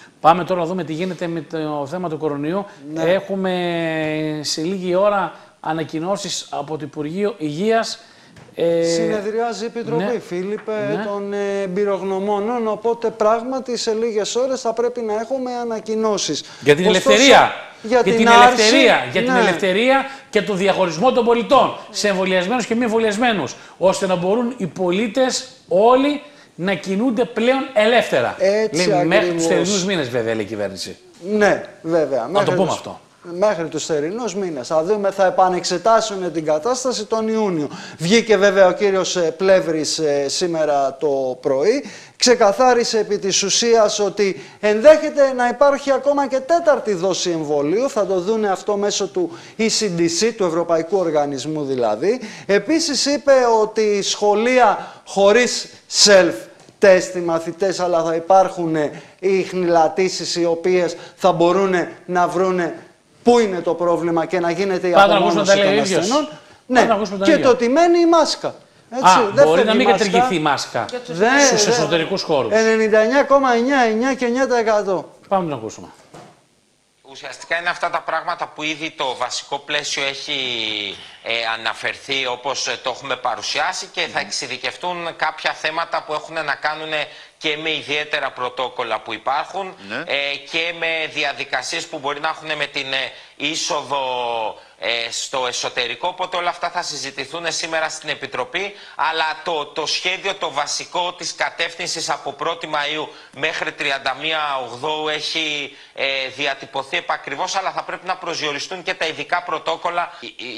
Πάμε τώρα να δούμε τι γίνεται με το θέμα του κορονοϊού. Ναι. Έχουμε σε λίγη ώρα ανακοινώσεις από το Υπουργείο Υγείας. Συνεδριάζει η Επιτροπή, Φίλιππε, των εμπειρογνωμόνων, οπότε πράγματι σε λίγες ώρες θα πρέπει να έχουμε ανακοινώσεις. Για την ελευθερία. Για την ελευθερία και το διαχωρισμό των πολιτών σε εμβολιασμένους και μη εμβολιασμένους, ώστε να μπορούν οι πολίτες όλοι να κινούνται πλέον ελεύθερα. Μέχρι τους θερινούς μήνες, βέβαια, λέει η κυβέρνηση. Ναι, βέβαια. Να το πούμε αυτό. Μέχρι τους θερινούς μήνες. Θα δούμε, θα επανεξετάσουν την κατάσταση τον Ιούνιο. Βγήκε βέβαια ο κύριος Πλεύρης σήμερα το πρωί. Ξεκαθάρισε επί της ουσίας ότι ενδέχεται να υπάρχει ακόμα και τέταρτη δόση εμβολίου. Θα το δούνε αυτό μέσω του ECDC, του Ευρωπαϊκού Οργανισμού δηλαδή. Επίσης είπε ότι σχολεία χωρίς self-test οι μαθητές, αλλά θα υπάρχουν οι χνηλατήσεις οι οποίες θα μπορούν να βρούνε πού είναι το πρόβλλημα και να γίνεται η απομόνωση των ασθενών. Ναι, και το τι μένει η μάσκα. Έτσι, μπορεί να μην κατηργηθεί η μάσκα στους εσωτερικούς χώρους. 99,99 και 9%. Πάμε να ακούσουμε. Ουσιαστικά είναι αυτά τα πράγματα που ήδη το βασικό πλαίσιο έχει αναφερθεί όπως το έχουμε παρουσιάσει και θα εξειδικευτούν κάποια θέματα που έχουν να κάνουν και με ιδιαίτερα πρωτόκολλα που υπάρχουν και με διαδικασίες που μπορεί να έχουν με την είσοδο στο εσωτερικό, οπότε όλα αυτά θα συζητηθούν σήμερα στην Επιτροπή, αλλά το σχέδιο το βασικό της κατεύθυνσης από 1η Μαΐου μέχρι 31 Οκτώβρου έχει διατυπωθεί επακριβώς, αλλά θα πρέπει να προσδιοριστούν και τα ειδικά πρωτόκολλα.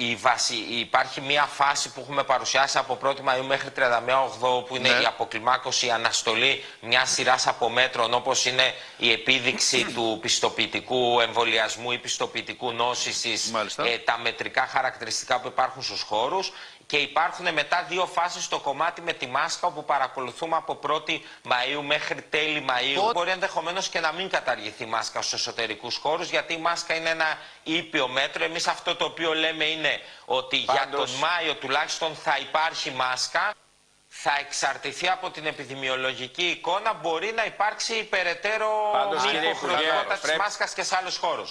Υπάρχει μια φάση που έχουμε παρουσιάσει από 1η Μαΐου μέχρι 31 Οκτώβρου που είναι η αποκλιμάκωση, η αναστολή μια σειράς από μέτρων, όπως είναι η επίδειξη του πιστοποιητικού εμβολιασμού ή πιστοποιητικού νόσησης, τα μετρικά χαρακτηριστικά που υπάρχουν στους χώρους, και υπάρχουν μετά δύο φάσεις στο κομμάτι με τη μάσκα, όπου παρακολουθούμε από 1η Μαΐου μέχρι τέλη Μαΐου. Μπορεί ενδεχομένως και να μην καταργηθεί η μάσκα στους εσωτερικούς χώρους, γιατί η μάσκα είναι ένα ήπιο μέτρο. Εμείς αυτό το οποίο λέμε είναι ότι για τον Μάιο τουλάχιστον θα υπάρχει μάσκα. Θα εξαρτηθεί από την επιδημιολογική εικόνα, μπορεί να υπάρξει περαιτέρω υποχρεωτικότητα της μάσκας και σε άλλους χώρους.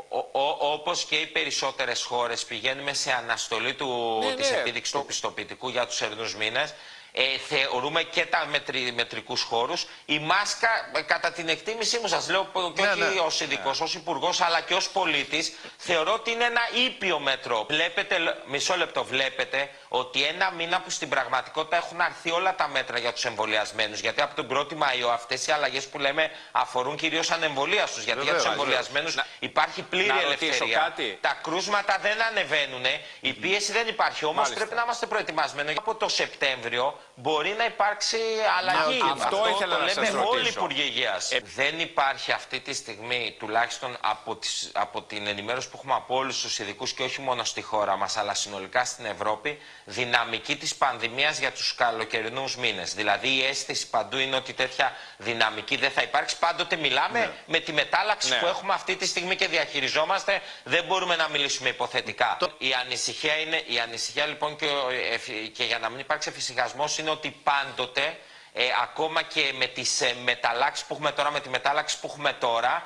Όπως και οι περισσότερες χώρες πηγαίνουμε σε αναστολή της επίδειξης του πιστοποιητικού για τους ερνούς μήνες. Θεωρούμε και τα μετρικούς χώρους. Η μάσκα, κατά την εκτίμησή μου, σας λέω και όχι ως ειδικός, ως υπουργός, αλλά και ως πολίτης, θεωρώ ότι είναι ένα ήπιο μέτρο. Βλέπετε, μισό λεπτό, βλέπετε ότι ένα μήνα που στην πραγματικότητα έχουν αρθεί όλα τα μέτρα για τους εμβολιασμένους. Γιατί από τον 1η Μαΐου αυτές οι αλλαγές που λέμε αφορούν κυρίως ανεμβολίαστους. Γιατί για τους εμβολιασμένους υπάρχει πλήρη ελευθερία. Τα κρούσματα δεν ανεβαίνουν, η πίεση δεν υπάρχει. Όμως πρέπει να είμαστε προετοιμασμένοι. Από το Σεπτέμβριο μπορεί να υπάρξει αλλαγή. Αυτό ήθελα να σας ρωτήσω. Όλοι οι Υπουργοί Υγείας. Δεν υπάρχει αυτή τη στιγμή, τουλάχιστον από την ενημέρωση που έχουμε από όλους τους ειδικούς και όχι μόνο στη χώρα μας, αλλά συνολικά στην Ευρώπη, δυναμική της πανδημίας για τους καλοκαιρινούς μήνες. Δηλαδή η αίσθηση παντού είναι ότι τέτοια δυναμική δεν θα υπάρξει. Πάντοτε μιλάμε με τη μετάλλαξη που έχουμε αυτή τη στιγμή και διαχειριζόμαστε. Δεν μπορούμε να μιλήσουμε υποθετικά. Η ανησυχία λοιπόν και για να μην υπάρξει εφησυχασμός είναι ότι πάντοτε ακόμα και με τις μεταλλάξεις που έχουμε τώρα, με τη μετάλλαξη που έχουμε τώρα,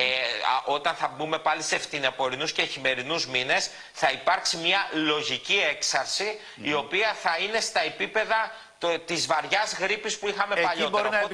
όταν θα μπούμε πάλι σε φθινοπορεινούς και χειμερινούς μήνες, θα υπάρξει μια λογική έξαρση, η οποία θα είναι στα επίπεδα της βαριάς γρίπης που είχαμε παλιότερα.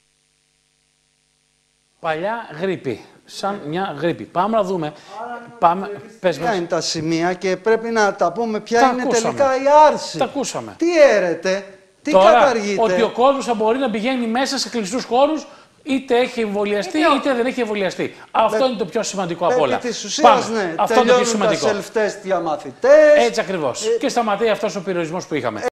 Παλιά γρίπη, σαν μια γρίπη. Πάμε να δούμε. Ποια είναι τα σημεία και πρέπει να τα πούμε ποια είναι τελικά η άρση. Τα ακούσαμε. Τι έρεται. Τι τώρα, καταργείται. ότι ο κόσμος θα μπορεί να πηγαίνει μέσα σε κλειστούς χώρους, είτε έχει εμβολιαστεί είτε δεν έχει εμβολιαστεί. Αυτό είναι το πιο σημαντικό από όλα. Της ουσίας, ναι, αυτό είναι το πιο σημαντικό. Τα self-test για μαθητές. Έτσι ακριβώς. Και σταματάει αυτός ο περιορισμός που είχαμε.